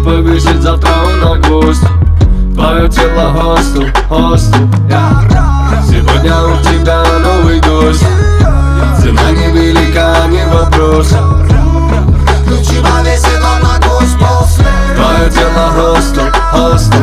повесить завтра он на гвоздь. Твое тело хостел, хостел, Сегодня у тебя новый гость. Цена невелика, не вопрос. Ключи повесит он на гвоздь после. Твое тело хостел, хостел,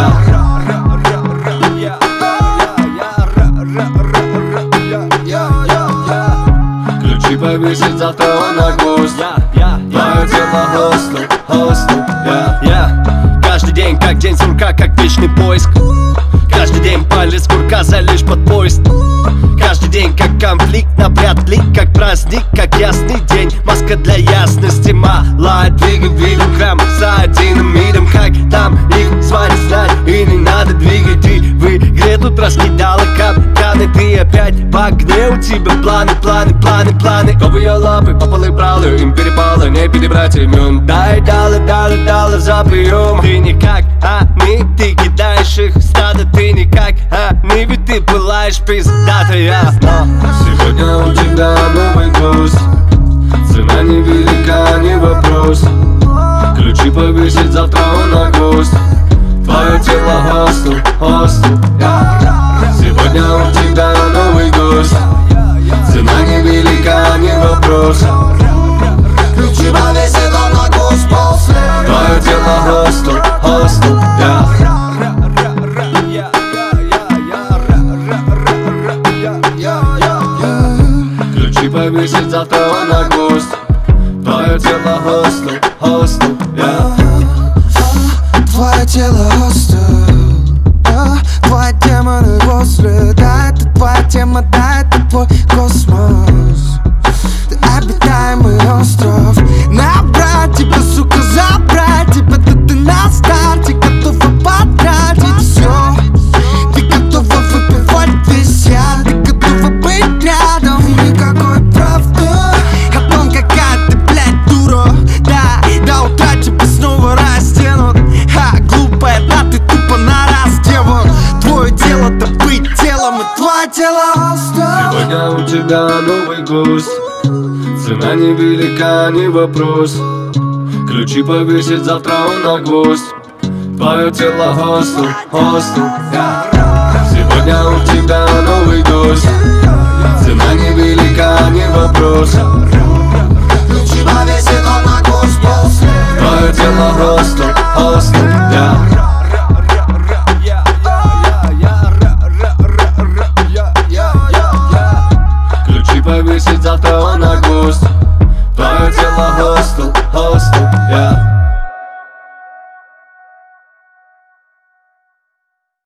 Ключи повесит завтра он на гвоздь. Твое тело хостел, хостел, Каждый день как день сурка, как вечный поиск. Каждый день палец курка залишь под поезд. Каждый день как конфликт, напряд лик, как праздник, как ясный день. Маска для ясности, малая двигай видом храм за одним миром. Как там их звать, знать, и не надо двигать. И в игре тут раскидала капканы. Ты опять в огне, у тебя планы, планы, планы, планы. Новые лапы, попалы бралы, им перепало, не перебрать имен. Дай, дала за прием. Ты не как они, ты кидаешь их стадо. Ты не как они, ведь ты пылаешь пиздатая. Сегодня у тебя новый гость. Цена невелика, не вопрос. Ключи повесить завтра он на гвоздь. Твое тело хостел, хостел, Сегодня у тебя новый гость. Цена невелика, не вопрос. Ключи повесит он на гвоздь после. Твое тело хостел, хостел, Ключи повесить завтра он на гвоздь. Твое тело хостел, хостел, Твое тело хостел, твои демоны после. Да, это твоя тема, да, это твой космос. Ты обитаемый остров. Набрать тебя, сука, забрать тебя, ты на старте готова потратить все. Ты готова выпивать весь я, ты готова быть рядом. И никакой правды о том, какая ты, блядь, дура. Да, до утра тебя снова растянут. Глупая, да, ты тупо на раз, девок. Твое дело-то быть телом, и твое тело хостел. Сегодня у тебя новый гость. Цена невелика, не вопрос. Ключи повесить завтра он на гвоздь. Твое тело хостел, хостел, Сегодня у тебя новый гость. Цена невелика, не вопрос. Ключи повесит он на гвоздь после. Твое тело хостел, хостел, Ключи повесить завтра он на гвоздь.